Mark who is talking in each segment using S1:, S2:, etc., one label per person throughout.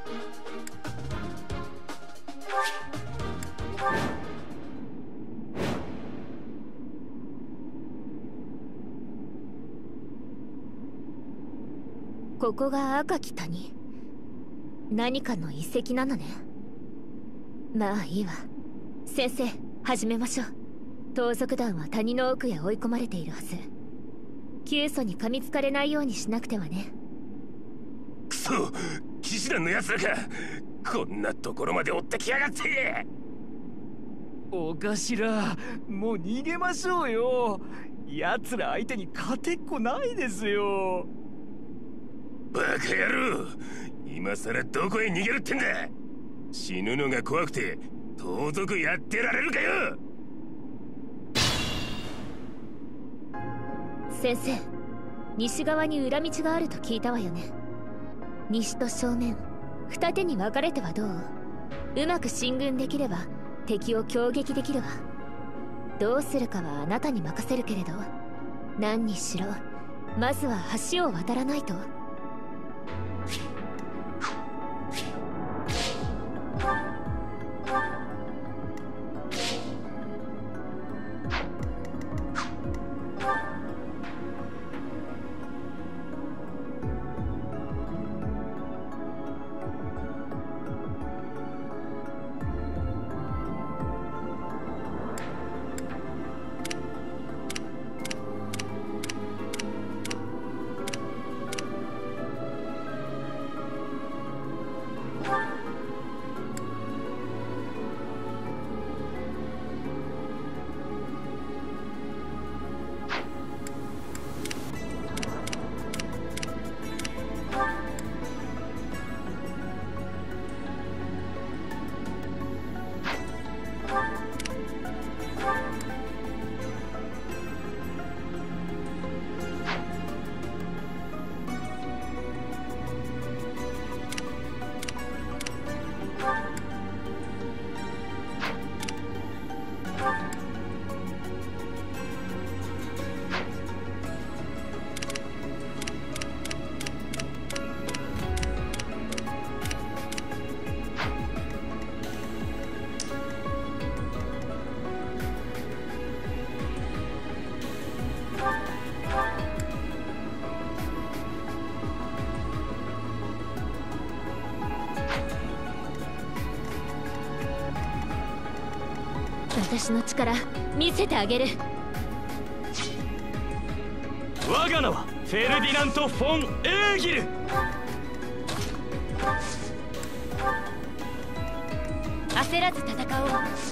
S1: ここが赤き谷。何かの遺跡なのね。まあいいわ。先生、始めましょう。盗賊団は谷の奥へ追い込まれているはず。急須に噛みつかれないようにしなくてはね。
S2: くそ、騎士団の奴らか。こんなところまで追ってきやがって。
S3: お頭、もう逃げましょうよ。奴ら相手に勝てっこないですよ。
S2: バカ野郎、今さらどこへ逃げるってんだ。死ぬのが怖くて盗賊やってられるかよ。
S1: 先生、西側に裏道があると聞いたわよね。西と正面、二手に分かれてはどう？うまく進軍できれば敵を攻撃できるわ。どうするかはあなたに任せるけれど、何にしろまずは橋を渡らないと。私の力見せてあげる。
S3: 我が名はフェルディナント・フォン・エーギル。
S1: 焦らず戦おう。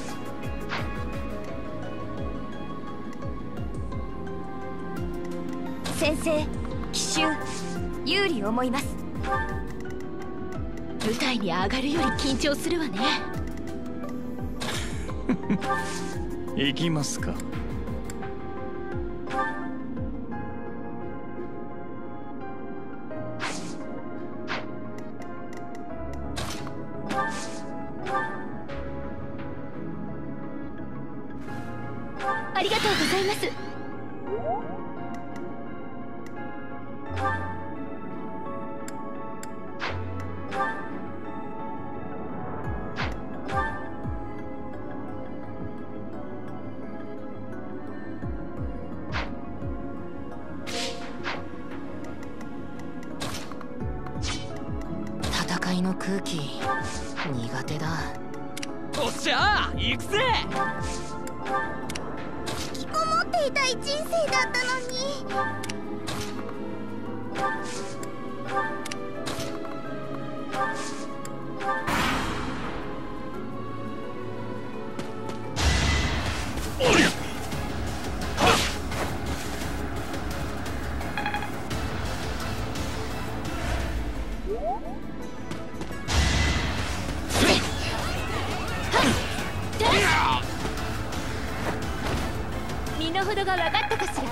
S4: 先生、奇襲有利思います。
S1: 舞台に上がるより緊張するわね。
S3: 行きますか。
S1: ありがとうございます。
S5: 戦いの空気苦手だ。
S3: おっしゃー、行くぜ。
S4: 引きこもっていたい人生だったのに。
S1: 身の程が分かったかしら。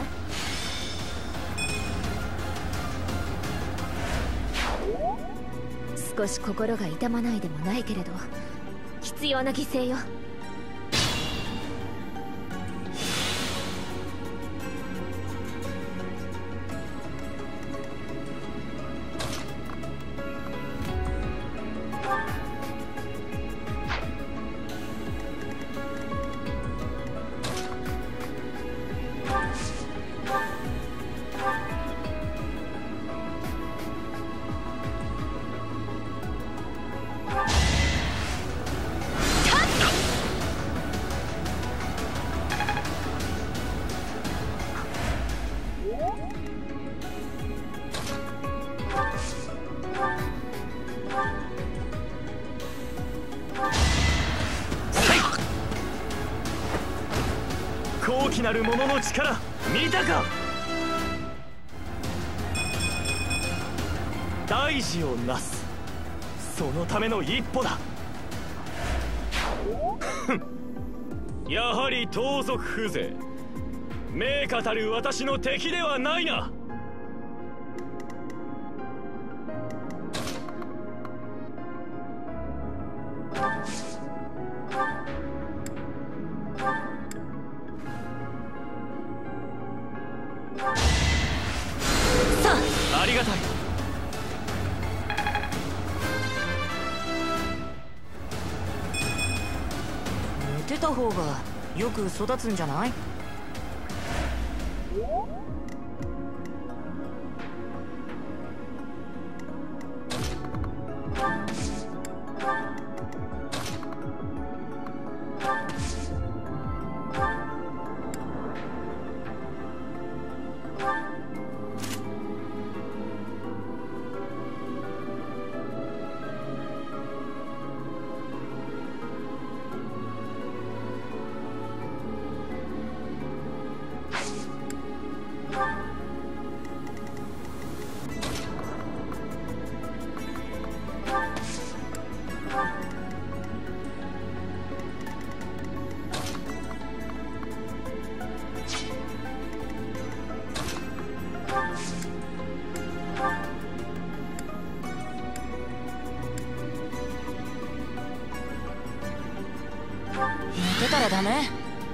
S1: 少し心が痛まないでもないけれど必要な犠牲よ。
S3: 大きなる者の力見たか。大事をなす、そのための一歩だ。やはり盗賊風情、名家たる私の敵ではないな。ありがたい。
S5: 寝てた方がよく育つんじゃない？寝てたらダメ。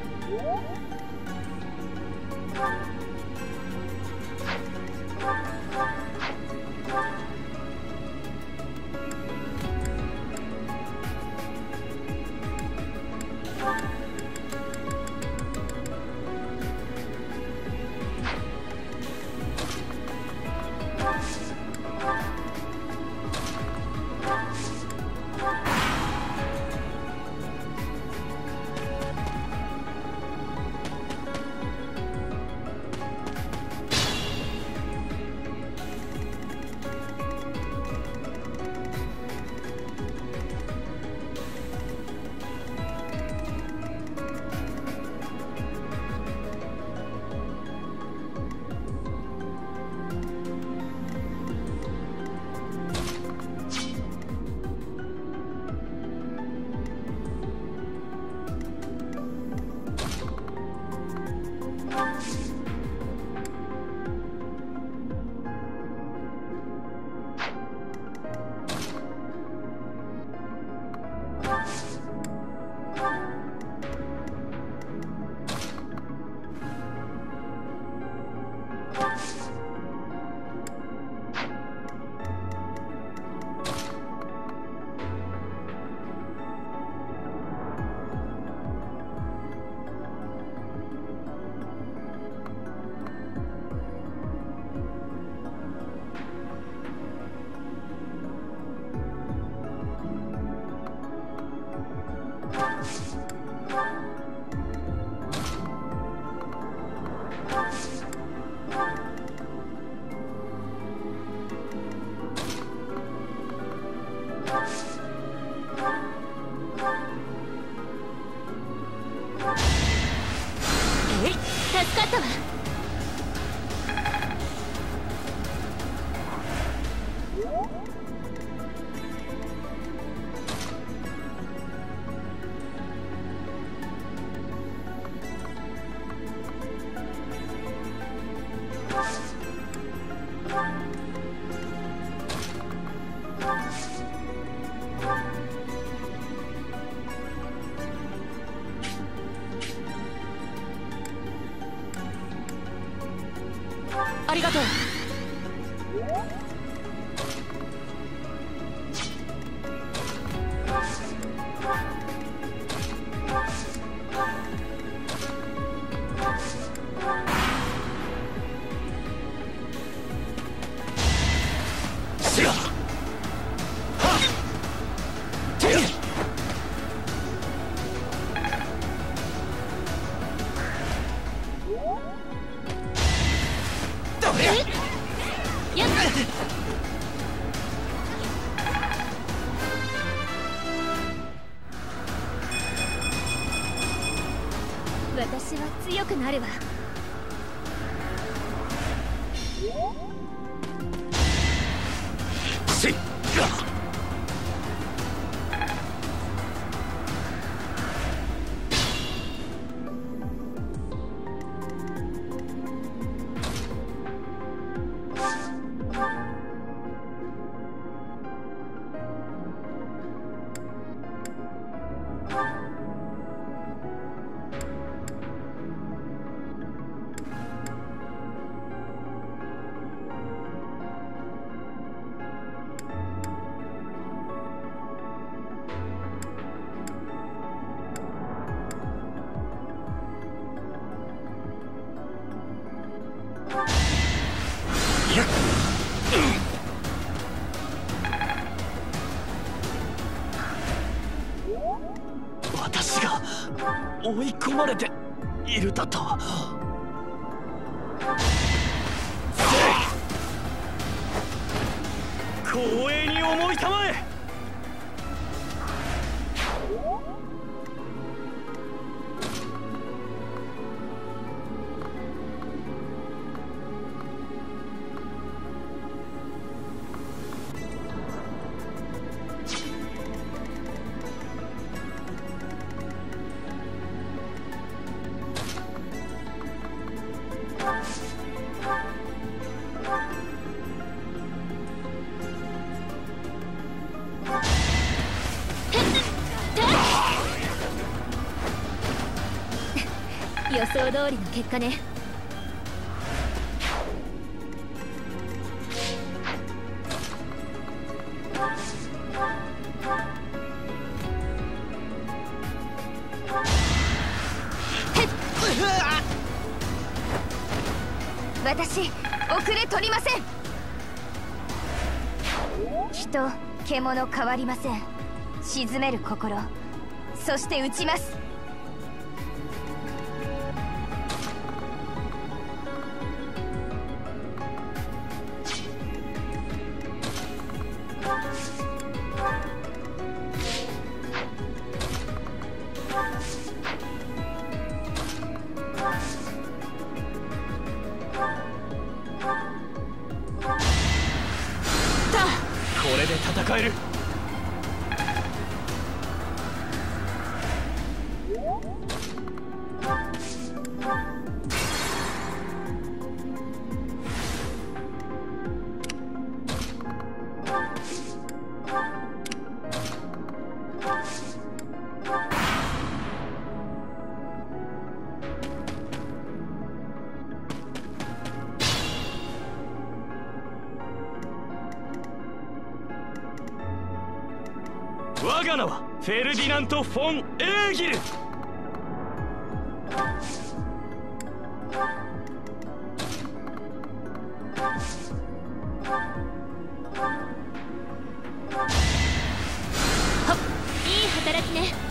S1: 助かったわ。
S5: ありがとう。
S2: どれ
S1: 私は強くなるわ。
S2: せいっ
S3: 私が追い込まれているだと。光栄に思いたまえ。
S1: 予想通りの結果ね。
S4: 私遅れ取りません。人獣変わりません。鎮める心、そして打ちます。
S3: これで戦える。我が名はフェルディナント・フォン・エーギル。
S1: いい働きね。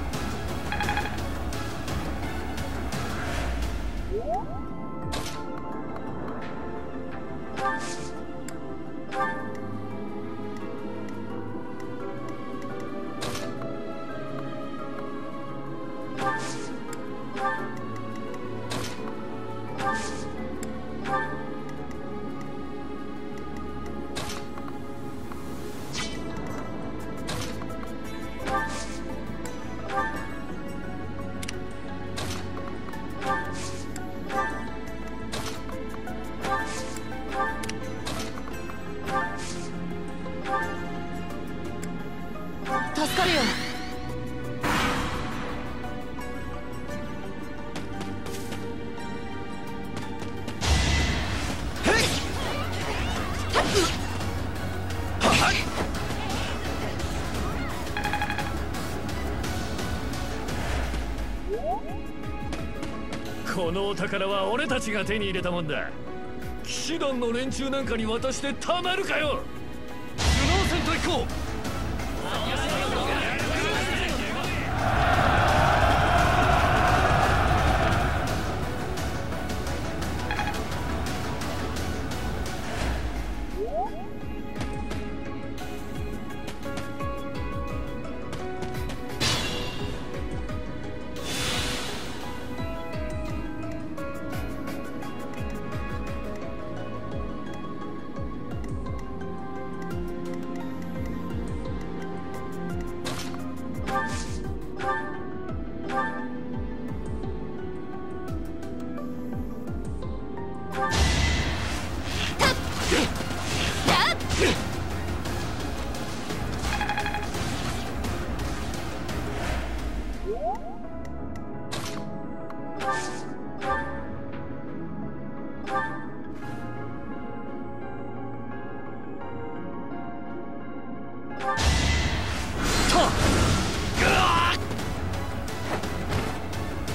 S4: 助かるよ。
S3: このお宝は俺たちが手に入れたもんだ。騎士団の連中なんかに渡してたまるかよ。頭脳戦と行こう。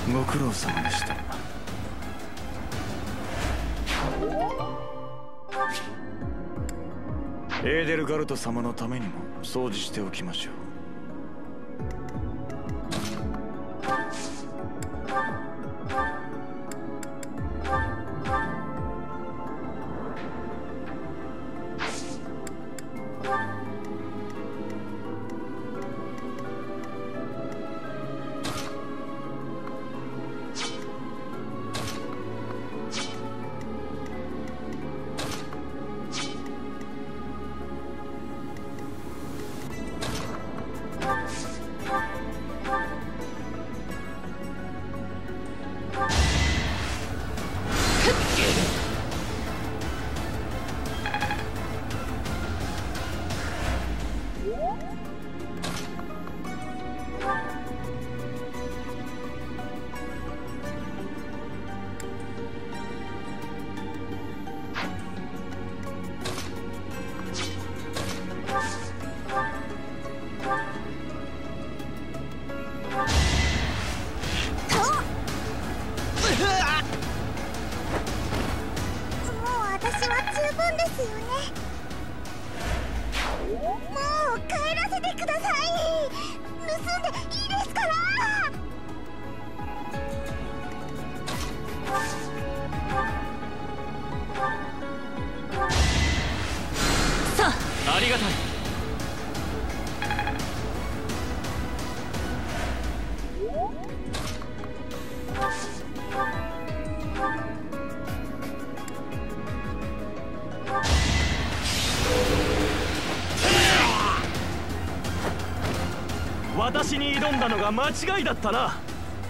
S3: ご苦労様でした。エーデルガルト様のためにも掃除しておきましょう。
S5: ありがたい。私に挑んだのが間違いだったな。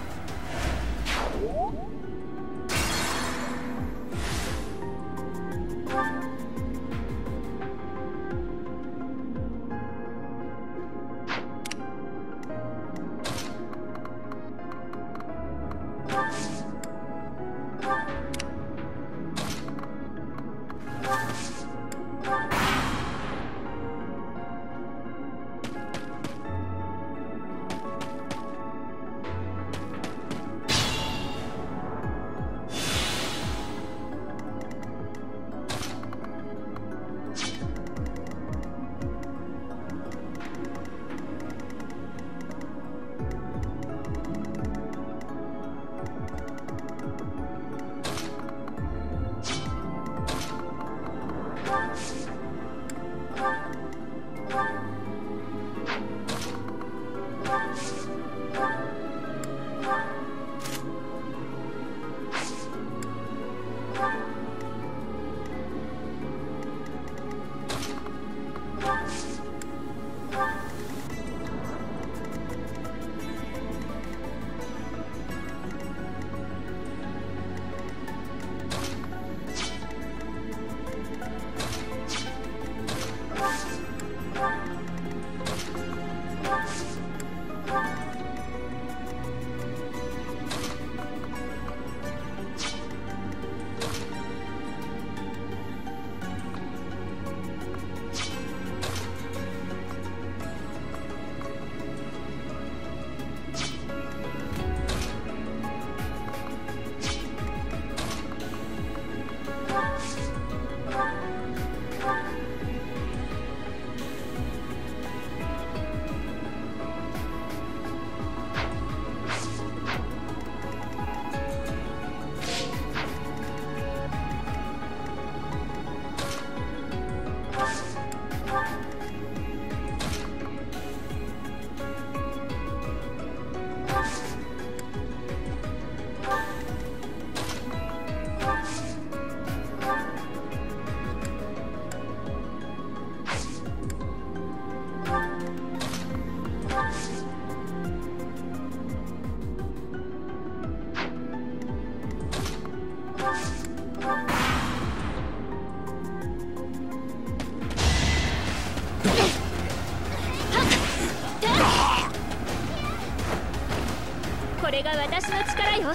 S1: これが私の力よ。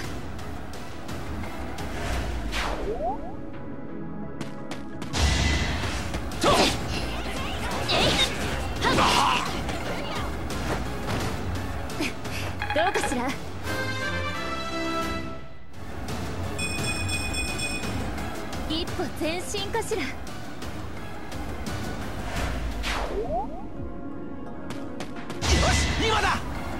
S1: どうかしら。 前進かしら。
S3: よし今だ。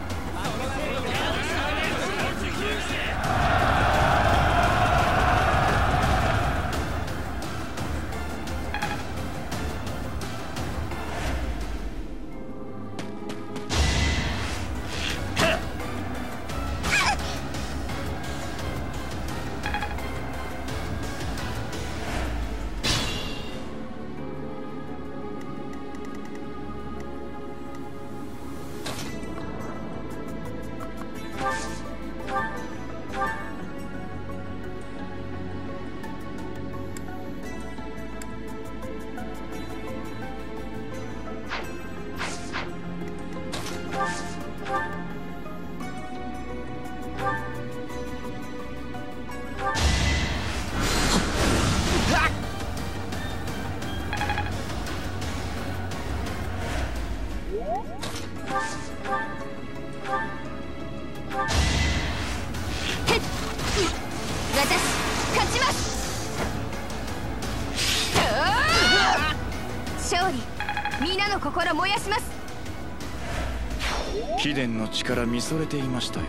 S4: 心燃やします。
S6: 貴殿の力見それていましたよ。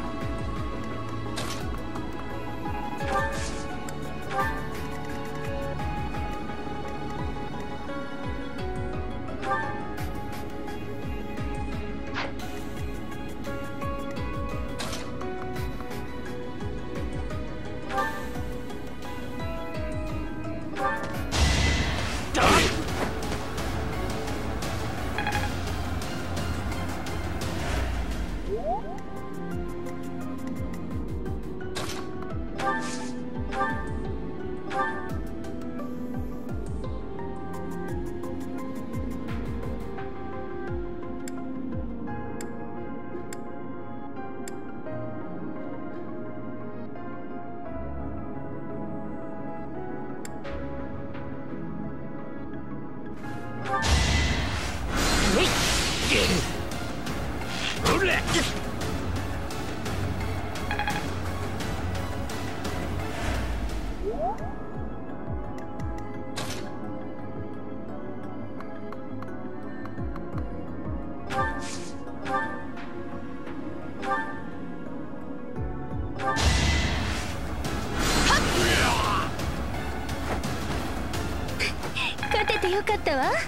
S1: 勝ててよかったわ。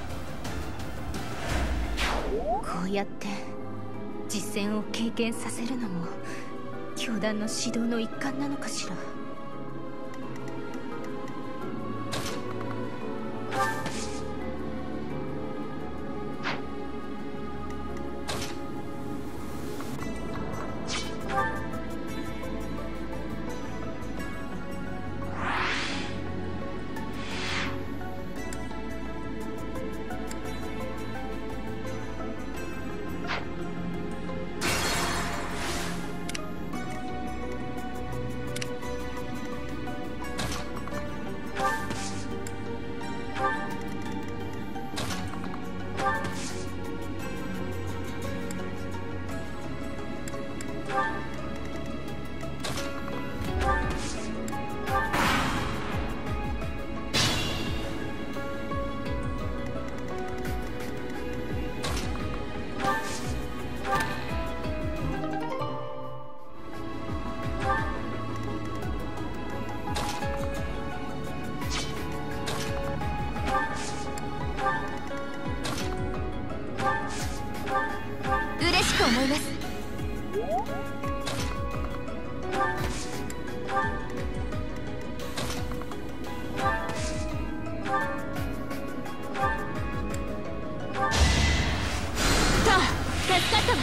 S1: こうやって実戦を経験させるのも教団の指導の一環なのかしら。
S4: 嬉しく思います。
S1: 助かったわ。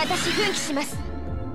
S4: 私奮起します。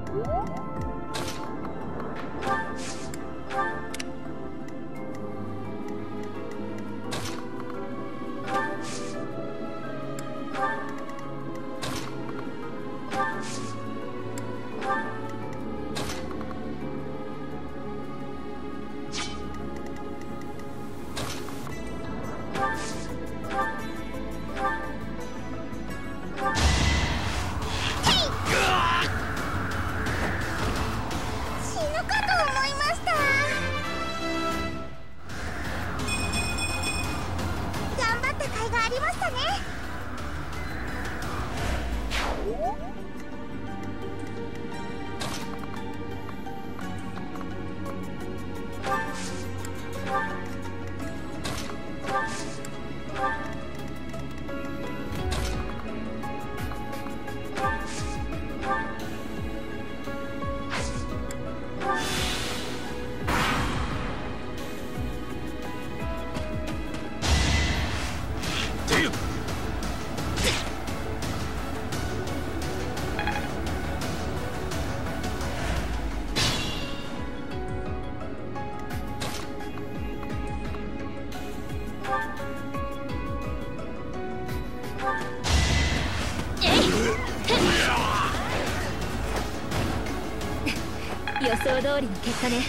S1: 予想通りの結果ね。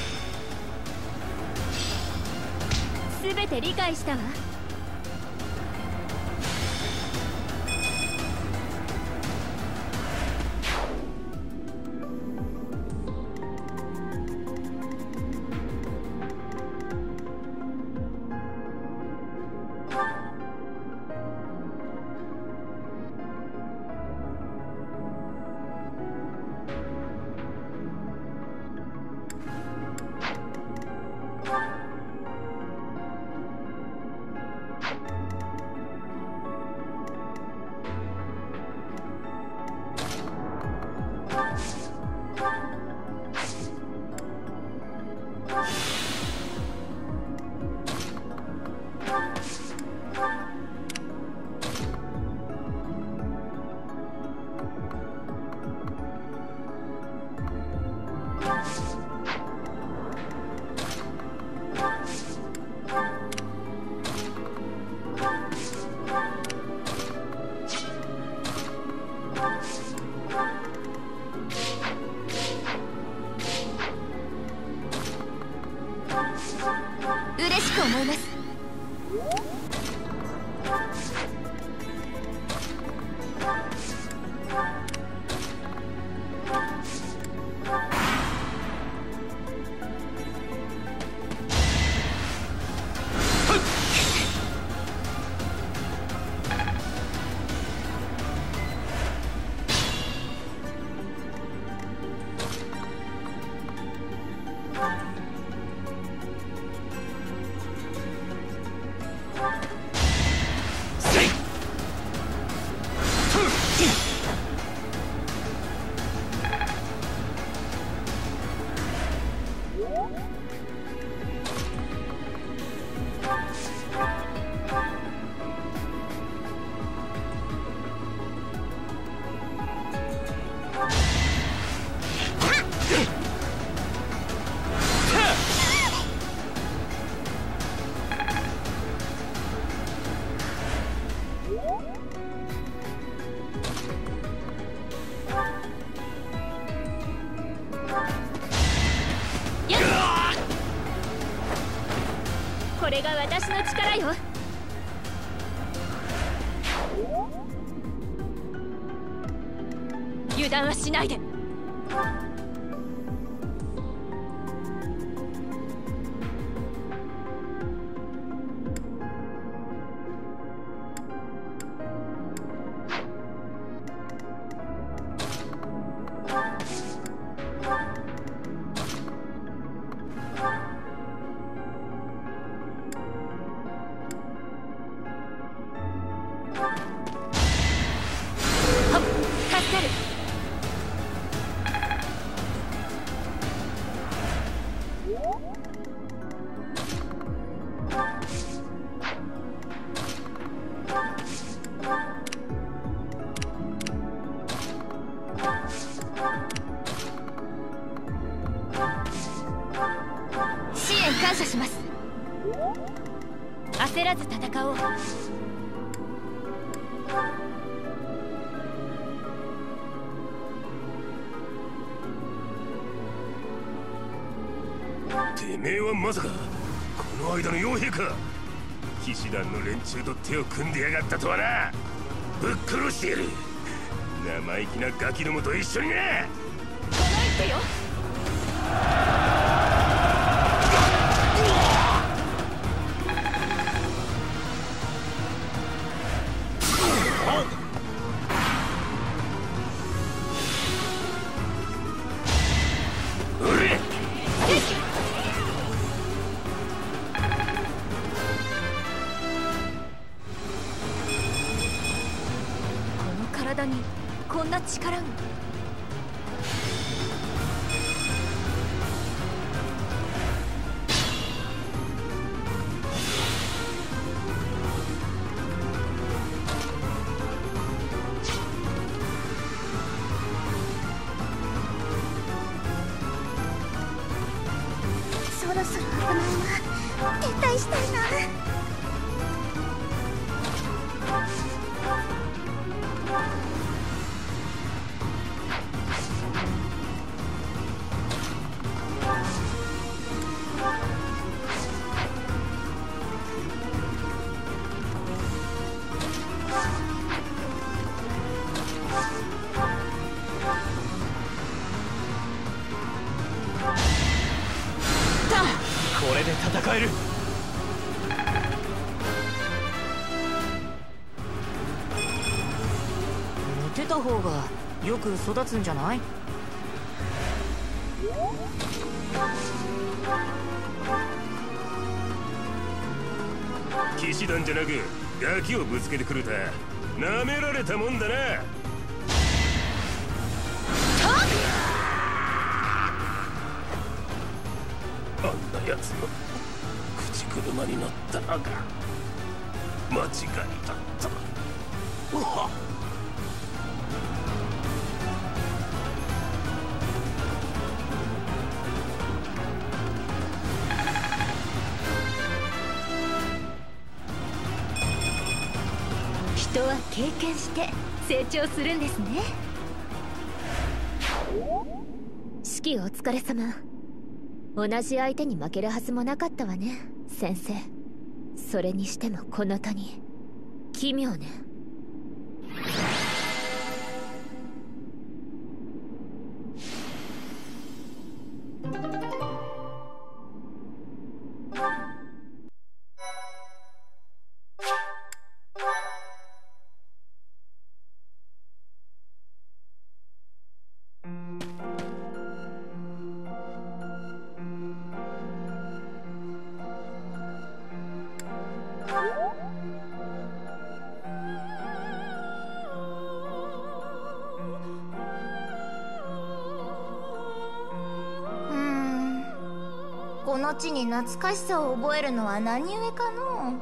S1: 全て理解したわ。
S4: 嬉しく思います。
S1: これが私の力よ。油断はしないで。助かる。 焦らず戦おう。
S2: てめえはまさかこの間の傭兵か。騎士団の連中と手を組んでやがったとはな。ぶっ殺してやる。生意気なガキどもと一緒にな。
S1: この一手よ。体にこんな力が。
S4: そろそろ危ないな。撤退したいな。
S3: これで戦える。
S5: 寝てた方がよく育つんじゃない？
S2: 騎士団じゃなくガキをぶつけてくるた。なめられたもんだな。あんなやつの口車に乗ったのが間違いだった。うわっ。
S1: 人は経験して成長するんですね。指揮お疲れ様。同じ相手に負けるはずもなかったわね、先生。それにしてもこの谷奇妙ね。
S4: この地に懐かしさを覚えるのは何故かの。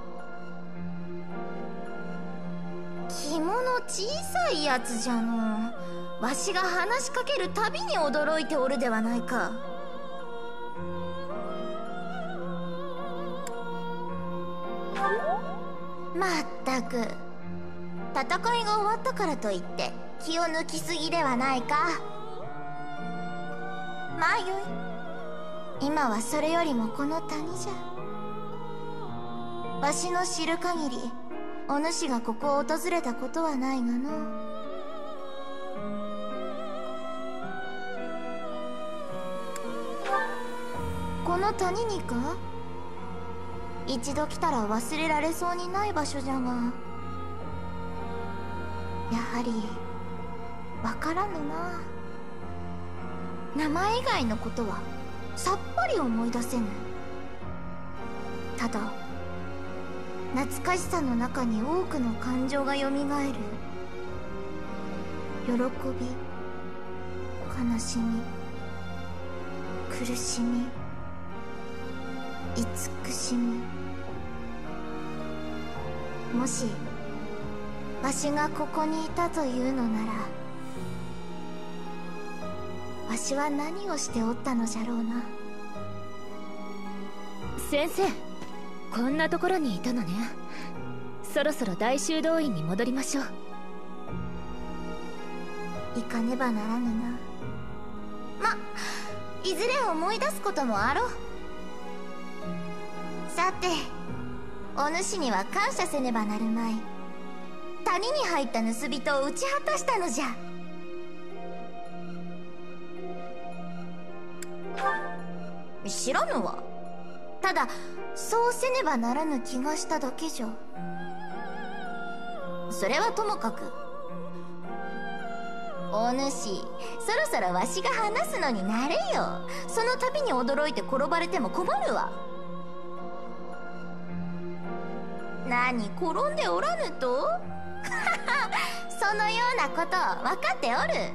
S4: 着物小さいやつじゃの。わしが話しかけるたびに驚いておるではないか。まったく、戦いが終わったからといって気を抜きすぎではないか。まあよい。今はそれよりもこの谷じゃ。わしの知る限りお主がここを訪れたことはないがの。この谷にか。一度来たら忘れられそうにない場所じゃが、やはりわからぬな。名前以外のことはさっぱり思い出せぬ。ただ懐かしさの中に多くの感情がよみがえる。喜び、悲しみ、苦しみ、慈しみ。もしわしがここにいたというのなら、わしは何をしておったのじゃろうな。
S1: 先生、 こんなところにいたのね。そろそろ大修道院に戻りましょう。
S4: 行かねばならぬな。いずれ思い出すこともあろう。さて、お主には感謝せねばなるまい。谷に入った盗人を討ち果たしたのじゃ。知らぬわ。ただそうせねばならぬ気がしただけじゃ。それはともかく、お主そろそろわしが話すのになれよ。その度に驚いて転ばれても困るわ。何、転んでおらぬとそのようなこと分かっておる。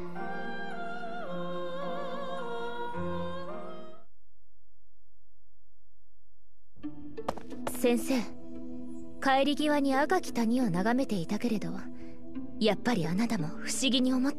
S1: 先生、帰り際に赤き谷を眺めていたけれど、やっぱりあなたも不思議に思った。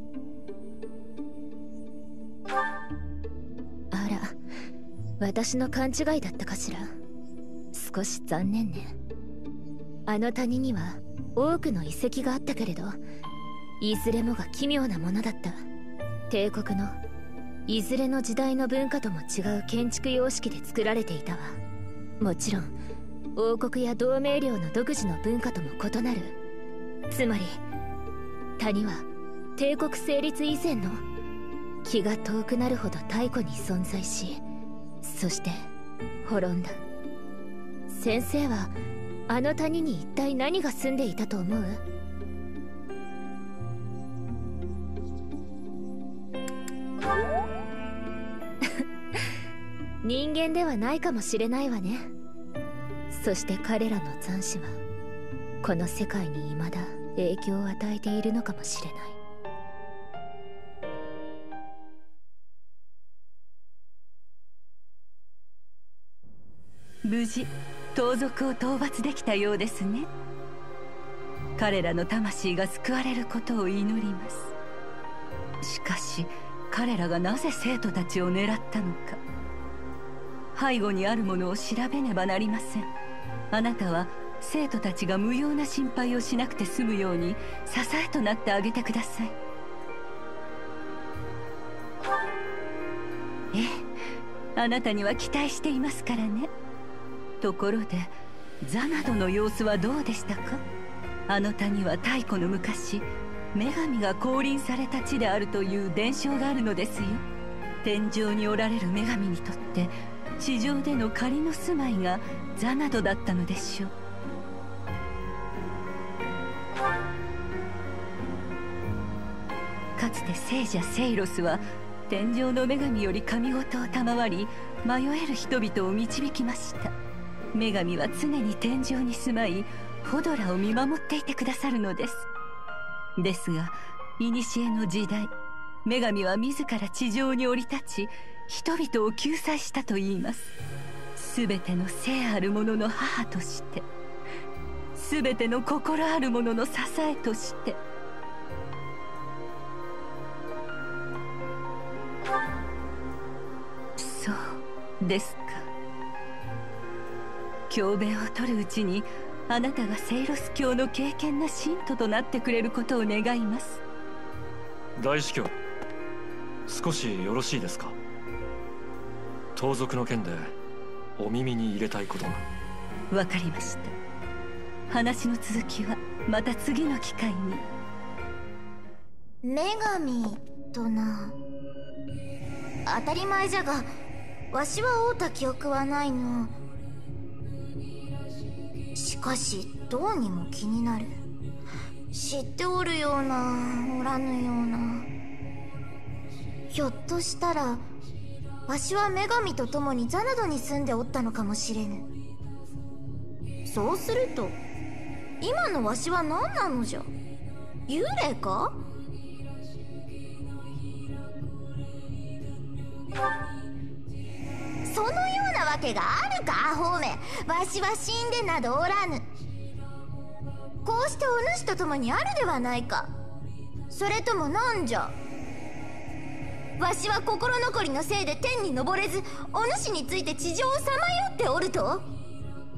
S1: あら、私の勘違いだったかしら。少し残念ね。あの谷には多くの遺跡があったけれど、いずれもが奇妙なものだった。帝国のいずれの時代の文化とも違う建築様式で作られていたわ。もちろん王国や同盟領の独自の文化とも異なる。つまり谷は帝国成立以前の気が遠くなるほど太古に存在し、そして滅んだ。先生はあの谷に一体何が住んでいたと思う？人間ではないかもしれないわね。そして彼らの残滓はこの世界に未だ影響を与えているのかもしれない。
S7: 無事盗賊を討伐できたようですね。彼らの魂が救われることを祈ります。しかし彼らがなぜ生徒たちを狙ったのか、背後にあるものを調べねばなりません。あなたは生徒たちが無用な心配をしなくて済むように支えとなってあげてください。ええ、あなたには期待していますからね。ところでザナドの様子はどうでしたか？あの谷は太古の昔、女神が降臨された地であるという伝承があるのですよ。天上におられる女神にとって地上での仮の住まいがザナドだったのでしょう。かつて聖者セイロスは天上の女神より神事を賜り、迷える人々を導きました。女神は常に天上に住まい、フォドラを見守っていてくださるのです。ですが古の時代、女神は自ら地上に降り立ち、人々を救済したといいます。全ての生あるものの母として、全ての心あるものの支えとして。そうですか。教鞭を取るうちにあなたがセイロス教の敬虔な信徒となってくれることを願います。
S8: 大司教、少しよろしいですか？盗賊の件でお耳に入れたいことが。
S7: わかりました。話の続きはまた次の機会に。
S4: 女神とな。当たり前じゃが、わしは会うた記憶はないの。しかしどうにも気になる。知っておるようなおらぬような。ひょっとしたらわしは女神と共にザナドに住んでおったのかもしれぬ。そうすると今のわしは何なのじゃ？幽霊か？そのようなわけがあるか、アホめ。わしは死んでなどおらぬ。こうしてお主と共にあるではないか。それともなんじゃ？わしは心残りのせいで天に昇れず、お主について地上をさまよっておると？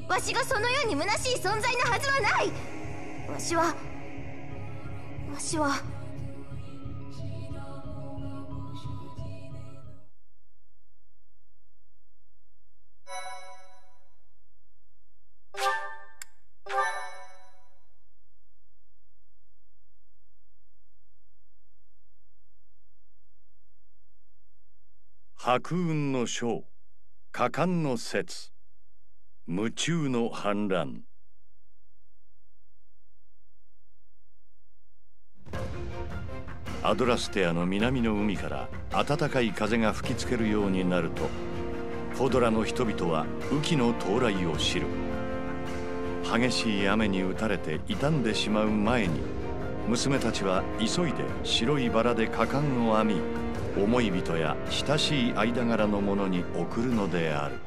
S4: わしがそのように虚しい存在なはずはない。わしは
S9: 白雲の章、果敢の説、夢中の反乱。アドラステアの南の海から暖かい風が吹きつけるようになると、フォドラの人々は雨季の到来を知る。激しい雨に打たれて傷んでしまう前に、娘たちは急いで白いバラで果敢を編み、思い人や親しい間柄の者に送るのである。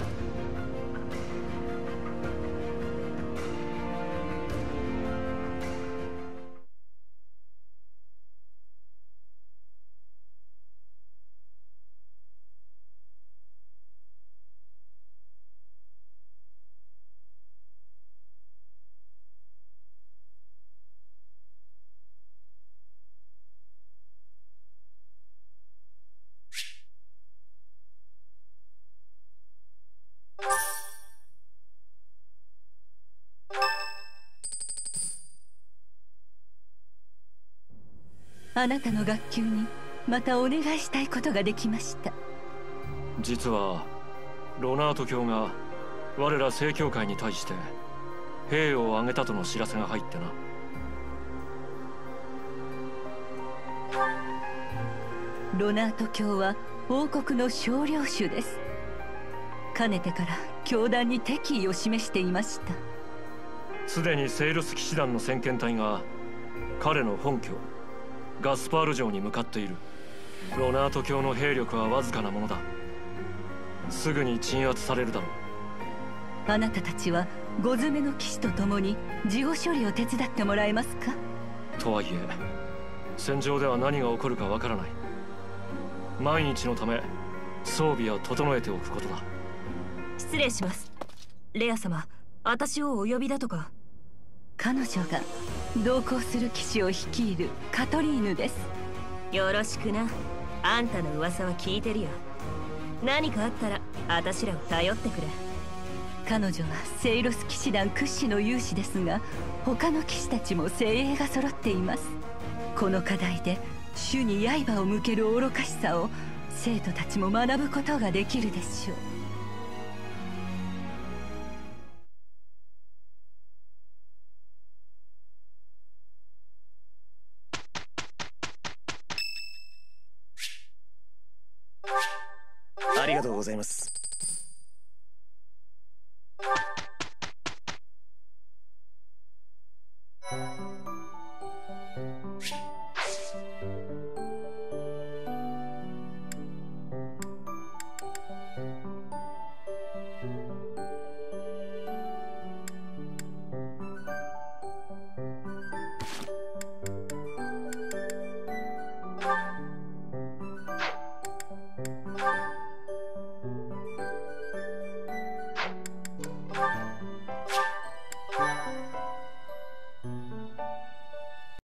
S7: あなたの学級にまたお願いしたいことができました。
S8: 実はロナート卿が我ら正教会に対して兵を挙げたとの知らせが入ってな。
S7: ロナート卿は王国の小領主です。かねてから教団に敵意を示していました。
S8: すでにセイロス騎士団の先遣隊が彼の本拠ガスパール城に向かっている。ロナート卿の兵力はわずかなものだ。すぐに鎮圧されるだろう。
S7: あなたたちは5詰めの騎士と共に事後処理を手伝ってもらえますか？
S8: とはいえ戦場では何が起こるかわからない。毎日のため装備は整えておくことだ。
S5: 失礼します。レア様、私をお呼びだとか。
S7: 彼女が同行する騎士を率いるカトリーヌです。
S5: よろしくな。あんたの噂は聞いてるよ。何かあったら私らを頼ってくれ。
S7: 彼女はセイロス騎士団屈指の勇士ですが、他の騎士たちも精鋭が揃っています。この課題で主に刃を向ける愚かしさを生徒たちも学ぶことができるでしょう。
S10: ありがとうございます。